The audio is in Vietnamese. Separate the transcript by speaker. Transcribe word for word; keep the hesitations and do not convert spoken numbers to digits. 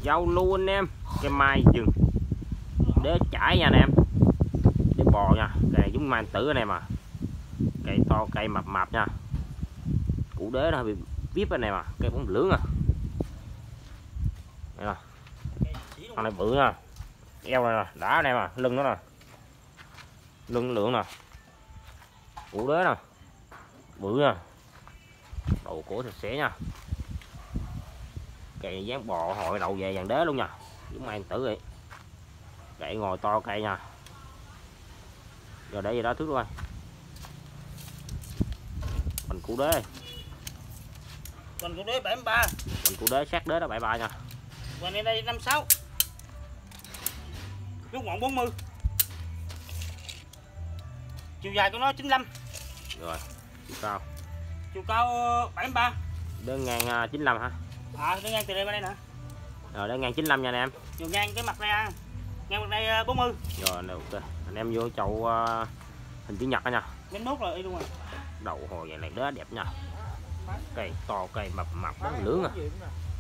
Speaker 1: Giao lưu anh em, cây mai rừng đế chải nha anh em, đế bò nha, cây giống mai tử anh em à, cây to cây mập mập nha, củ đế nó bị vip anh em à, cây bóng lưỡng à, đây nè, con này bự nha, eo này nè, đã anh em à, lưng nó nè, lưng lượng nè, củ đế nè, bự nha, đầu cổ sạch sẽ nha, cây dáng bò hội đầu về vàng đế luôn nha, giống mai tử vậy, cây ngồi to cây nha, giờ để gì đó thứ rồi, mình củ đế,
Speaker 2: còn củ đế bảy mươi ba,
Speaker 1: mình củ đế sát đế đó bảy mươi ba nha,
Speaker 2: còn đây đây năm mươi sáu, rút ngọn bốn mươi, chiều dài của nó chín mươi lăm,
Speaker 1: rồi chiều cao,
Speaker 2: chiều cao bảy mươi ba,
Speaker 1: đơn ngang chín mươi lăm hả?
Speaker 2: À, đơn ngang từ đây qua đây nè,
Speaker 1: Rồi đơn ngang chín mươi lăm nha anh em,
Speaker 2: chiều ngang cái mặt đây, ngang mặt đây bốn mươi,
Speaker 1: rồi ok, anh em vô chậu uh, hình chữ nhật đó nha,
Speaker 2: đến nốt rồi đi luôn rồi,
Speaker 1: đầu hồi vàng này đế đẹp nha, cây to cây mập mập bóng lưỡng à,